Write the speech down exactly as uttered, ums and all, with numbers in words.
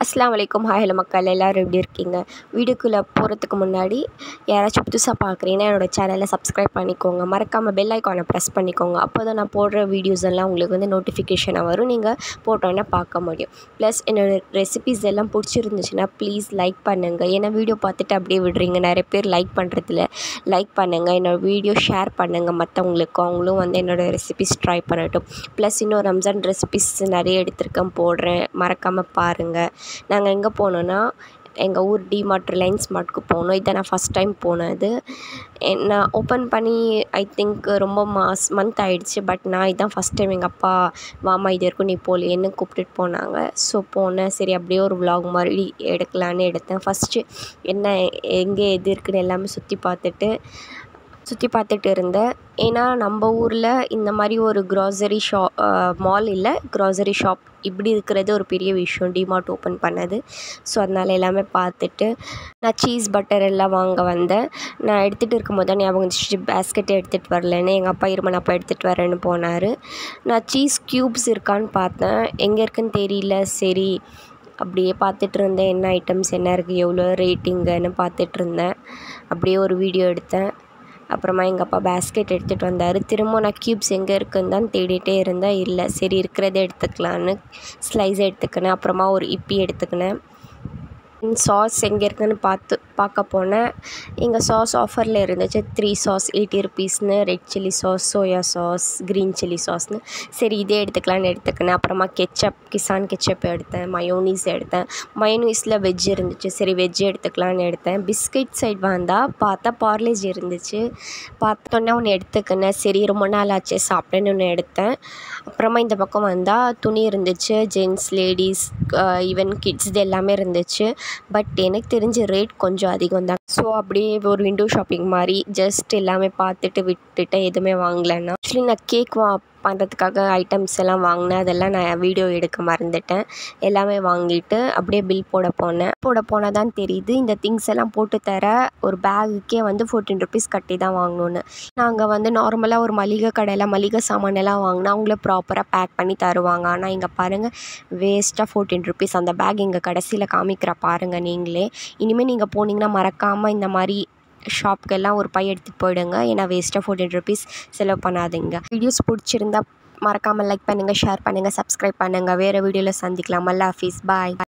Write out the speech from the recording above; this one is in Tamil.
அஸ்ஸலாமு அலைக்கும். ஹாய் ஹலோ மக்கள், எல்லோரும் எப்படி இருக்கீங்க? வீடியோக்குள்ளே போகிறதுக்கு முன்னாடி யாராச்சும் புதுசாக பார்க்குறீங்கன்னா என்னோடய சேனலை சப்ஸ்கிரைப் பண்ணிக்கோங்க. மறக்காமல் பெல் ஐக்கானை ப்ரெஸ் பண்ணிக்கோங்க. அப்போ தான் நான் போடுற வீடியோஸ் எல்லாம் உங்களுக்கு வந்து நோட்டிஃபிகேஷனாக வரும், நீங்கள் போட்டோன்னே பார்க்க முடியும். ப்ளஸ் என்னோடய ரெசிபீஸ் எல்லாம் பிடிச்சிருந்துச்சுன்னா ப்ளீஸ் லைக் பண்ணுங்கள். ஏன்னா வீடியோ பார்த்துட்டு அப்படியே விடுறீங்க, நிறைய பேர் லைக் பண்ணுறதில்ல. லைக் பண்ணுங்கள், என்னோடய வீடியோ ஷேர் பண்ணுங்கள் மற்றவங்களுக்கு, அவங்களும் வந்து என்னோடய ரெசிபீஸ் ட்ரை பண்ணட்டும். ப்ளஸ் இன்னும் ரம்ஜான் ரெசிபீஸ் நிறைய எடுத்திருக்கேன், போடுறேன், மறக்காமல் பாருங்கள். நாங்கள் எங்கே போனோன்னா எங்கள் ஊர் டிமார்ட் ரிலையன்ஸ் மார்ட்க்கு போனோம். இதை நான் ஃபஸ்ட் டைம் போனது. நான் ஓப்பன் பண்ணி ஐ திங்க் ரொம்ப மாஸ் மந்த் ஆகிடுச்சு. பட் நான் இதான் ஃபஸ்ட் டைம் எங்கள் அப்பா வாமா இது வரைக்கும் நீ போகலையேன்னு கூப்பிட்டுட்டு போனாங்க. ஸோ போனேன். சரி அப்படியே ஒரு விலாக் மாதிரி எடுக்கலான்னு எடுத்தேன். ஃபஸ்ட்டு என்ன எங்கே எது இருக்குதுன்னு எல்லாமே சுற்றி பார்த்துட்டு சுற்றி பார்த்துட்டு இருந்தேன். ஏன்னா நம்ம ஊரில் இந்த மாதிரி ஒரு க்ராசரி ஷா மால் இல்லை, க்ராசரி ஷாப் இப்படி இருக்கிறது ஒரு பெரிய விஷயம், டிமார்ட் ஓப்பன் பண்ணது. ஸோ அதனால் எல்லாமே பார்த்துட்டு நான் சீஸ் பட்டர் எல்லாம் வாங்க வந்தேன். நான் எடுத்துகிட்டு இருக்கும்போது தான் ஞாபகம் வந்துச்சு பேஸ்கெட்டை எடுத்துகிட்டு வரலன்னு. எங்கள் அப்பா இருமல் அப்பா எடுத்துகிட்டு வரேன்னு போனார். நான் சீஸ் க்யூப்ஸ் இருக்கான்னு பார்த்தேன், எங்கே இருக்குன்னு தெரியல. சரி அப்படியே பார்த்துட்டு இருந்தேன், என்ன ஐட்டம்ஸ் என்ன இருக்குது, எவ்வளோ ரேட்டிங்குன்னு பார்த்துட்டு இருந்தேன். அப்படியே ஒரு வீடியோ எடுத்தேன். அப்புறமா எங்கள் அப்பா பேஸ்கெட் எடுத்துகிட்டு வந்தார். திரும்ப நான் க்யூப்ஸ் எங்கே இருக்குன்னு தான் தேடிகிட்டே இருந்தேன். இல்லை, சரி இருக்கிறதே எடுத்துக்கலான்னு ஸ்லைஸ் எடுத்துக்கினேன். அப்புறமா ஒரு இப்பி எடுத்துக்கினேன். சாஸ் எங்கே இருக்குதுன்னு பார்த்து பார்க்க போனேன். எங்கள் சாஸ் ஆஃபரில் இருந்துச்சு. த்ரீ சாஸ் எயிட்டி ருபீஸ்னு, red chilli sauce, soya sauce, green chilli சாஸ்னு. சரி இதே எடுத்துக்கலான்னு எடுத்துக்கினேன். அப்புறமா கெச்சப், கிசான் கெச்சப் எடுத்தேன். மயோனீஸ் எடுத்தேன். மயோனீஸில் வெஜ் இருந்துச்சு, சரி வெஜ் எடுத்துக்கலான்னு எடுத்தேன். பிஸ்கெட் சைட் வந்தால் பார்த்தா பார்லேஜ் இருந்துச்சு. பார்த்தோன்னே ஒன்று எடுத்துக்கினேன். சரி ரொம்ப நாள் ஆச்சு சாப்பிட்டேன்னு ஒன்று எடுத்தேன். அப்புறமா இந்த பக்கம் வந்தால் துணி இருந்துச்சு, ஜென்ஸ், லேடிஸ், ஈவன் கிட்ஸ் இது எல்லாமே இருந்துச்சு. பட் எனக்கு தெரிஞ்ச ரேட் கொஞ்சம் அதிகம் தான். ஸோ அப்படியே ஒரு விண்டோ ஷாப்பிங் மாதிரி ஜஸ்ட் எல்லாமே பார்த்துட்டு விட்டுட்டேன், எதுவுமே வாங்கலைன்னா. ஆக்சுவலி நான் கேக் வா பண்ணுறதுக்காக ஐட்டம்ஸ் எல்லாம் வாங்கினேன். அதெல்லாம் நான் வீடியோ எடுக்க மறந்துட்டேன். எல்லாமே வாங்கிட்டு அப்படியே பில் போட போனேன். போட போனால் தான் தெரியுது இந்த திங்ஸ் எல்லாம் போட்டு தர ஒரு பேகுக்கே வந்து ஃபோர்டீன் ருபீஸ் கட்டி தான் வாங்கணுன்னு. நாங்கள் வந்து நார்மலாக ஒரு மளிகை கடையில் மளிகை சாமான் எல்லாம் வாங்கினா அவங்களே ப்ராப்பராக பேக் பண்ணி தருவாங்க. ஆனால் இங்கே பாருங்கள், வேஸ்ட்டாக ஃபோர்டீன் ருபீஸ். அந்த பேக் இங்கே கடைசியில் காமிக்கிற பாருங்கள் நீங்களே. இனிமேல் நீங்கள் போனீங்கன்னா மறக்காமல் இந்த மாதிரி ஷாப்புக்கெல்லாம் ஒரு பை எடுத்துகிட்டு போயிடுங்க. ஏன்னா வேஸ்ட்டாக ஃபோர்டீன் ருபீஸ் செலவு பண்ணாதீங்க. வீடியோஸ் பிடிச்சிருந்தா மறக்காமல் லைக் பண்ணுங்கள், ஷேர் பண்ணுங்கள், சப்ஸ்கிரைப் பண்ணுங்கள். வேறு வீடியோவில் சந்திக்கலாம். அல்லா ஹாஃபிஸ், பாய்.